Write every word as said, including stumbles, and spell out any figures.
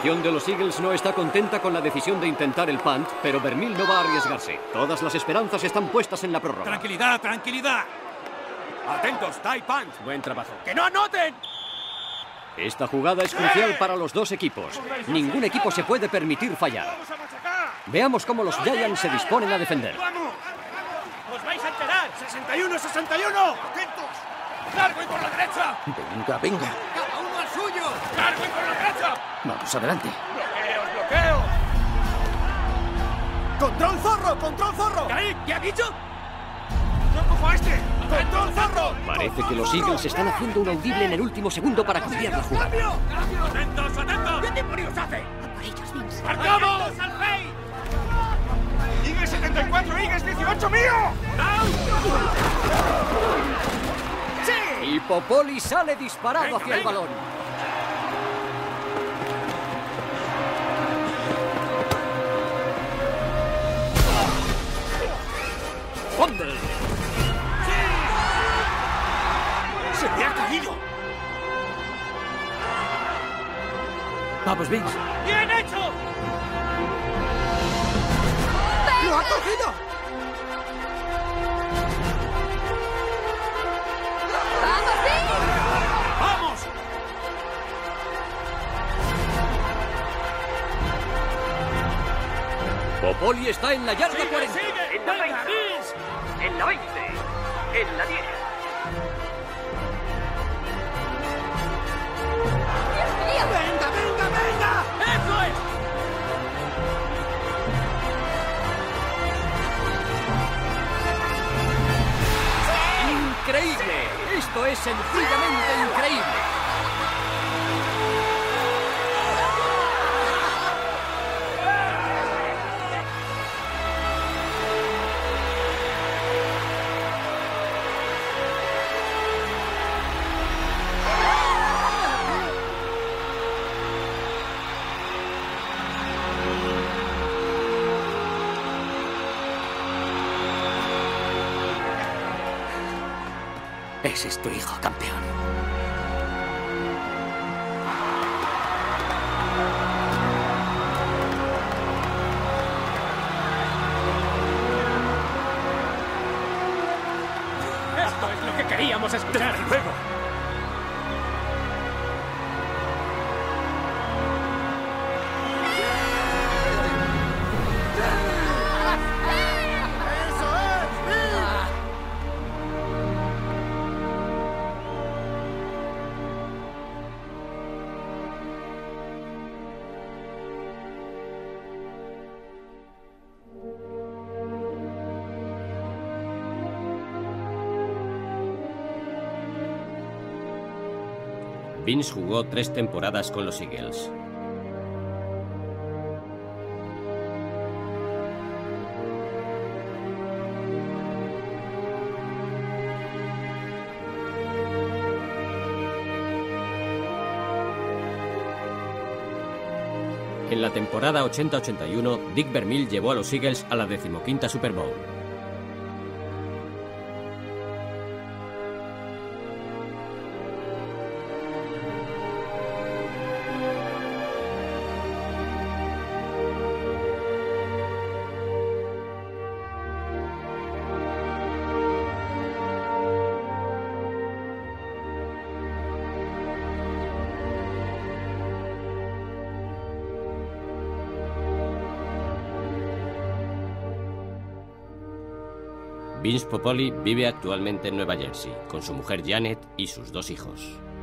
afición de los Eagles no está contenta con la decisión de intentar el punt, pero Vermeil no va a arriesgarse. Todas las esperanzas están puestas en la prórroga. ¡Tranquilidad, tranquilidad! ¡Atentos, tie punt! Buen trabajo. ¡Que no anoten! Esta jugada es crucial para los dos equipos. Ningún equipo se puede permitir fallar. Veamos cómo los Giants se disponen a defender. ¡Vamos! ¡Os vais a enterar! ¡sesenta y uno, sesenta y uno! ¡Atentos! ¡Largo y por la derecha! Venga, venga. ¡Cada uno al suyo! ¡Largo y por la derecha! Vamos, adelante. ¡Bloqueos, bloqueos! ¡Control zorro! ¡Control zorro! ¿Qué? ¿Qué ha dicho? ¡No cojo a este! ¡Control zorro! Parece que los Eagles están haciendo un audible en el último segundo para cambiar la jugada. ¡Cambio! ¡Cambio! ¡Atentos, atentos! ¿Qué demonios hace? Por ellos, Vince. ¡Marcamos! ¡Al fake! ¡Eagles setenta y cuatro, Eagles dieciocho, mío! ¡Sí! Y Popoli sale disparado Venga, hacia el venga. balón. ¡Fumble! ¡Se me ha caído! Vamos, Vince. ¡Bien hecho! ¡Lo ha cogido! ¡Vamos, Vince! ¡Vamos! Popoli está en la yarda ¡Sigue, cuarenta. sigue! En la ¡Venga, veinte. Vince! En la veinte. En la diez. ¡Dios mío! ¡Venga, venga, venga! ¡Eso es! ¡Increíble! Esto es sencillamente increíble. Ese es tu hijo, campeón. ¡Esto es lo que queríamos escuchar! ¡Luego! Vince jugó tres temporadas con los Eagles. En la temporada ochenta ochenta y uno, Dick Vermeil llevó a los Eagles a la decimoquinta Super Bowl. Vince Popoli vive actualmente en Nueva Jersey, con su mujer Janet y sus dos hijos.